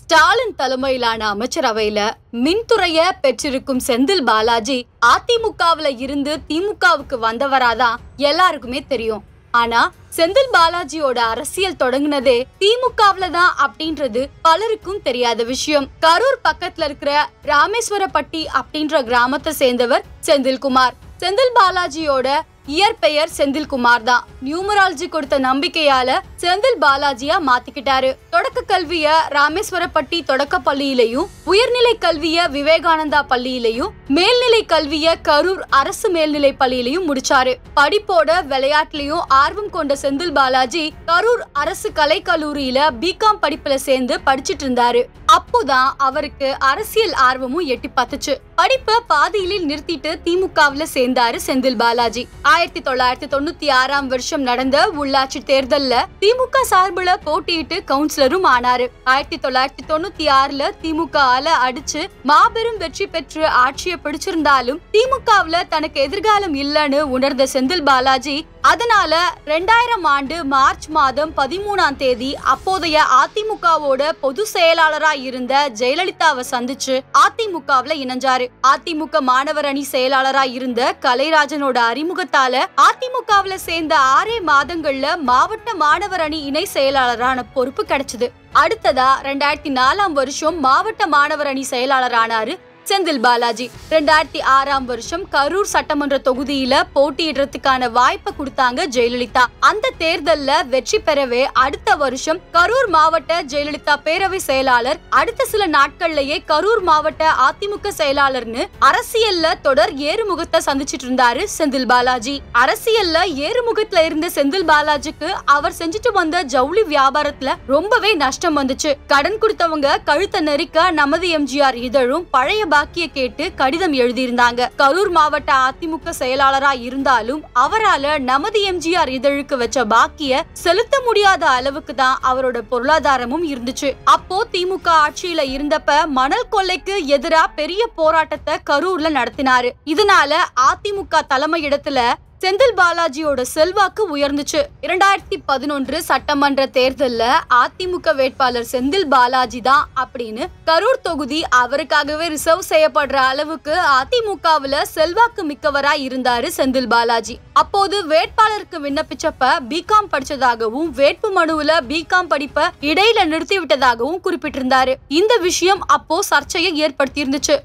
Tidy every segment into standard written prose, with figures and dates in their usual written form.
ஸ்டாலின் தலைமையிலான அமைச்சரவையில மின்துறைய பெற்றிருக்கும் செந்தில் பாலாஜி அதிமுகவுல இருந்து திமுகவுக்கு வந்தவராதான் எல்லாருக்குமே தெரியும். ஆனா செந்தில் பாலாஜியோட அரசியல் தொடங்குனதே திமுகவுல தான் அப்படின்றது பலருக்கும் தெரியாத விஷயம். கரூர் பக்கத்துல இருக்கிற ராமேஸ்வரப்பட்டி அப்படின்ற கிராமத்தை சேர்ந்தவர் செந்தில்குமார். செந்தில் பாலாஜியோட இயற்பெயர் செந்தில்குமார் தான். நியூமராலஜி கொடுத்த நம்பிக்கையால செந்தில் பாலாஜியா மாத்திக்கிட்டாரு. தொடக்க கல்விய ராமேஸ்வரப்பட்டி தொடக்க பள்ளியிலையும், உயர்நிலை கல்விய விவேகானந்தா பள்ளியிலையும், மேல்நிலை கல்விய கரூர் அரசு மேல்நிலை பள்ளியிலையும் முடிச்சாரு. படிப்போட விளையாட்டுலயும் ஆர்வம் கொண்ட செந்தில் பாலாஜி கரூர் அரசு கலை கல்லூரியில பிகாம் படிப்புல சேர்ந்து படிச்சிட்டு இருந்தாரு. அப்போதான் அவருக்கு அரசியல் ஆர்வமும் எட்டி பார்த்துச்சு. படிப்ப பாதியிலே நிறுத்திட்டு திமுகவுல சேர்ந்தாரு செந்தில் பாலாஜி. 1996 வருஷம் நடந்த உள்ளாட்சி தேர்தல்ல திமுக சார்புல போட்டியிட்டு கவுன்சிலரும் ஆனாரு. 1996 திமுகல அடிச்சு மாபெரும் வெற்றி பெற்று ஆட்சியை பிடிச்சிருந்தாலும் திமுகவுல தனக்கு எதிர்காலம் இல்லன்னு உணர்ந்த செந்தில் பாலாஜி அதனால 2000 ஆண்டு மார்ச் மாதம் 13ஆம் தேதி அப்போதைய அதிமுகவோட பொது செயலாளரா இருந்த ஜெயலலிதாவை சந்திச்சு அதிமுகவுல இணைஞ்சாரு. அதிமுக மாணவர் அணி செயலாளரா இருந்த கலைராஜனோட அறிமுகத்தால அதிமுகவுல சேர்ந்த 6 மாதங்கள்ல மாவட்ட மாணவர் அணி இணை செயலாளரான பொறுப்பு கிடைச்சது. அடுத்ததா 2004 வருஷம் மாவட்ட மாணவர் அணி செயலாளரானாரு செந்தில் பாலாஜி. 2006 வருஷம் கரூர் சட்டமன்ற தொகுதியில போட்டியிடுறதுக்கான வாய்ப்பை கொடுத்தாங்க ஜெயலலிதா. அந்த தேர்தல்ல வெற்றி பெறவே அடுத்த வருஷம் கரூர் மாவட்ட ஜெயலலிதா பேரவை செயலாளர், அடுத்த சில நாட்கள்லயே கரூர் மாவட்ட அதிமுக செயலாளர்னு அரசியல்ல தொடர் ஏறுமுகத்தை சந்திச்சிட்டு இருந்தாரு செந்தில் பாலாஜி. அரசியல்ல ஏறுமுகத்துல இருந்த செந்தில் பாலாஜிக்கு அவர் செஞ்சுட்டு வந்த ஜவுளி வியாபாரத்துல ரொம்பவே நஷ்டம் வந்துச்சு. கடன் கொடுத்தவங்க கழுத்தை நெரிக்க நமது எம்ஜிஆர் இதழும் பழைய பாக்கிய கேட்டு கடிதம் எழுதியிருந்தாங்க. கரூர் மாவட்ட அதிமுக செயலாளரா இருந்தாலும் அவரால நமது எம்ஜிஆர் இதழுக்கு வச்ச பாக்கிய செலுத்த முடியாத அளவுக்கு தான் அவரோட பொருளாதாரமும் இருந்துச்சு. அப்போ திமுக ஆட்சியில இருந்தப்ப மணல் கொள்ளைக்கு எதிரா பெரிய போராட்டத்தை கரூர்ல நடத்தினாரு. இதனால அதிமுக தலைமையிடத்துல செந்தில் பாலாஜியோட செல்வாக்கு உயர்ந்துச்சு. 2011 சட்டமன்ற தேர்தல்ல அதிமுக வேட்பாளர் செந்தில் பாலாஜி தான் அப்படின்னு கரூர் தொகுதி அவருக்காகவே ரிசர்வ் செய்யப்படுற அளவுக்கு அதிமுகவுல செல்வாக்கு மிக்கவரா இருந்தாரு செந்தில் பாலாஜி. அப்போது வேட்பாளருக்கு விண்ணப்பிச்சப்ப பிகாம் படிச்சதாகவும் வேட்பு மனுவுல பிகாம் படிப்ப இடையில நிறுத்தி விட்டதாகவும் குறிப்பிட்டிருந்தாரு. இந்த விஷயம் அப்போ சர்ச்சையை ஏற்படுத்தி இருந்துச்சு.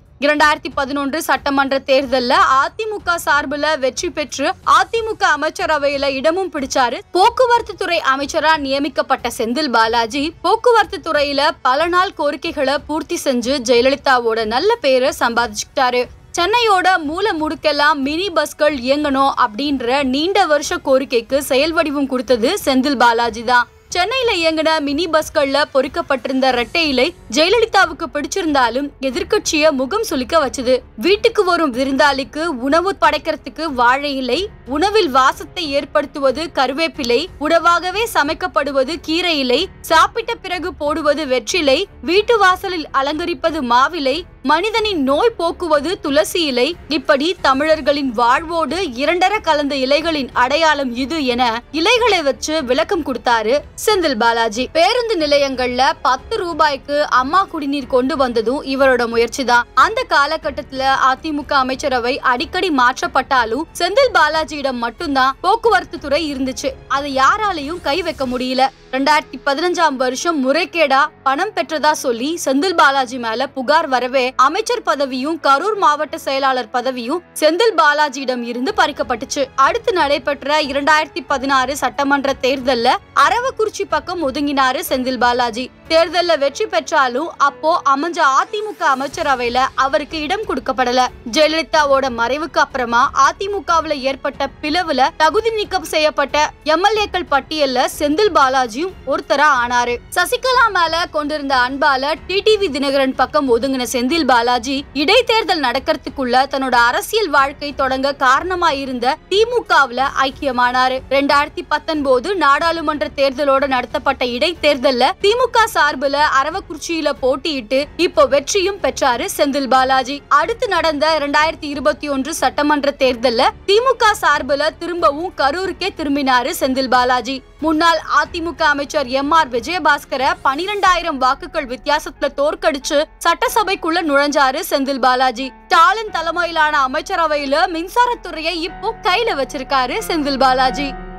2011 சட்டமன்ற தேர்தல்ல அதிமுக சார்புல வெற்றி பெற்று அதிமுக அமைச்சரவையில இடமும் பிடிச்சாரு. போக்குவரத்து துறை அமைச்சரா நியமிக்கப்பட்ட செந்தில் பாலாஜி போக்குவரத்து துறையில பல நாள் கோரிக்கைகளை பூர்த்தி செஞ்சு ஜெயலலிதாவோட நல்ல பேரை சம்பாதிச்சுக்கிட்டாரு. சென்னையோட மூல முடுக்கெல்லாம் மினி பஸ்கள் இயங்கணும் அப்படின்ற நீண்ட வருஷ கோரிக்கைக்கு செயல் வடிவம் கொடுத்தது செந்தில் பாலாஜி தான். சென்னையில இயங்கின மினி பஸ்கள்ல பொறிக்கப்பட்டிருந்த இரட்டை இலை ஜெயலலிதாவுக்கு பிடிச்சிருந்தாலும் எதிர்கட்சிய முகம் சுளிக்க வச்சது. வீட்டுக்கு வரும் விருந்தாளிக்கு உணவு படைக்கிறதுக்கு வாழை இலை, உணவில் வாசத்தை ஏற்படுத்துவது கருவேப்பிலை, உணவாகவே சமைக்கப்படுவது கீரை இலை, சாப்பிட்ட பிறகு போடுவது வெற்றிலை, வீட்டு வாசலில் அலங்கரிப்பது மாவிலை, மனிதனின் நோய் போக்குவது துளசி இலை, இப்படி தமிழர்களின் வாழ்வோடு இரண்டர கலந்த இலைகளின் அடையாளம் இது என இலைகளை வச்சு விளக்கம் கொடுத்தாரு செந்தில் பாலாஜி. பேருந்து நிலையங்கள்ல 10 ரூபாய்க்கு அம்மா குடிநீர் கொண்டு வந்ததும் இவரோட முயற்சி தான். அந்த காலகட்டத்துல அதிமுக அமைச்சரவை அடிக்கடி மாற்றப்பட்டாலும் செந்தில் பாலாஜியிடம் மட்டும்தான் போக்குவரத்து துறை இருந்துச்சு. அதை யாராலையும் கை வைக்க முடியல. 2015 வருஷம் முறைகேடா பணம் பெற்றதா சொல்லி செந்தில் பாலாஜி மேல புகார் வரவே அமைச்சர் பதவியும் கரூர் மாவட்ட செயலாளர் பதவியும் செந்தில் பாலாஜியிடம் இருந்து பறிக்கப்பட்டுச்சு. அடுத்து நடைபெற்ற 2016 சட்டமன்ற தேர்தல்ல அரவக்குறிச்சி பக்கம் ஒதுங்கினாரு செந்தில் பாலாஜி. தேர்தல்ல வெற்றி பெற்றாலும் அப்போ அமைஞ்ச அதிமுக அமைச்சரவையில அவருக்கு இடம் கொடுக்கப்படல. ஜெயலலிதாவோட மறைவுக்கு அப்புறமா அதிமுகவுல ஏற்பட்ட பிளவுல தகுதி நீக்கம் செய்யப்பட்ட எம்எல்ஏக்கள் பட்டியல்ல செந்தில் பாலாஜியும் ஒருத்தரா ஆனாரு. சசிகலா மேல கொண்டிருந்த அன்பால டிடிவி தினகரன் பக்கம் ஒதுங்கின செந்தில் பாலாஜி இடைத்தேர்தல் நடக்கிறதுக்குள்ள தன்னோட அரசியல் வாழ்க்கை தொடங்க காரணமா இருந்த திமுகவுல ஐக்கியமானாரு. 2019 நாடாளுமன்ற தேர்தலோட நடத்தப்பட்ட இடைத்தேர்தல்ல திமுக சார்புல அரவக்குறிச்சியில போட்டியிட்டு இப்போ வெற்றியும் பெற்றாரு செந்தில் பாலாஜி. அடுத்து நடந்த 2021 சட்டமன்ற தேர்தல்ல திமுக சார்புல திரும்பவும் கரூருக்கே திரும்பினாரு செந்தில் பாலாஜி. முன்னாள் அதிமுக அமைச்சர் MR விஜயபாஸ்கரை 12,000 வாக்குகள் வித்தியாசத்துல தோற்கடிச்சு சட்டசபைக்குள்ள நுழைஞ்சாரு செந்தில் பாலாஜி. ஸ்டாலின் தலைமையிலான அமைச்சரவையில மின்சாரத்துறையை இப்போ கையில வச்சிருக்காரு செந்தில் பாலாஜி.